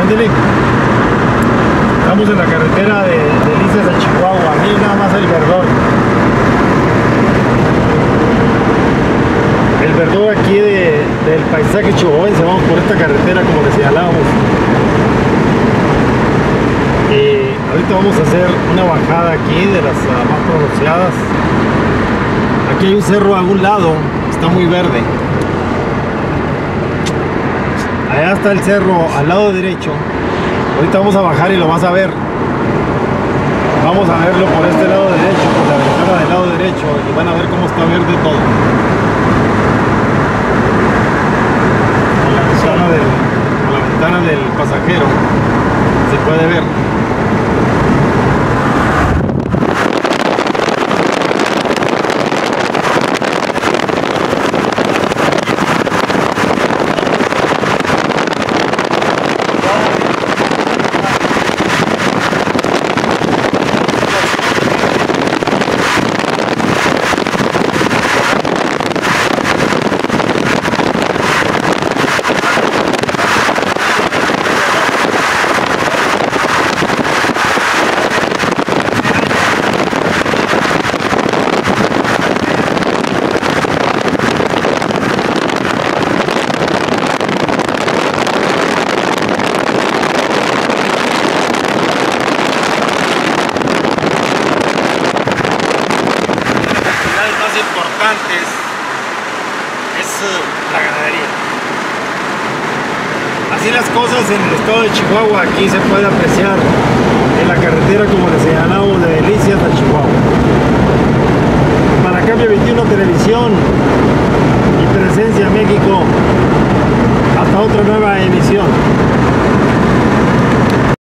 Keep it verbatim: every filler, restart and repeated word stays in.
Ándele. Estamos en la carretera de Delicias a Chihuahua. Miren nada más el verdor. El verdor aquí de, del paisaje chihuahuense. Vamos por esta carretera como les señalábamos. Y ahorita vamos a hacer una bajada aquí de las uh, más pronunciadas. Aquí hay un cerro a un lado, está muy verde. Allá está el cerro al lado derecho. Ahorita vamos a bajar y lo vas a ver. Vamos a verlo por este lado derecho, por la ventana del lado derecho, y van a ver cómo está verde todo. Por la ventana del, por la ventana del pasajero se puede ver. Importantes es la ganadería. Así las cosas en el estado de Chihuahua. Aquí se puede apreciar en la carretera, como les señalamos, de Delicias a Chihuahua. Para Cambio veintiuno Televisión y Presencia México, hasta otra nueva emisión.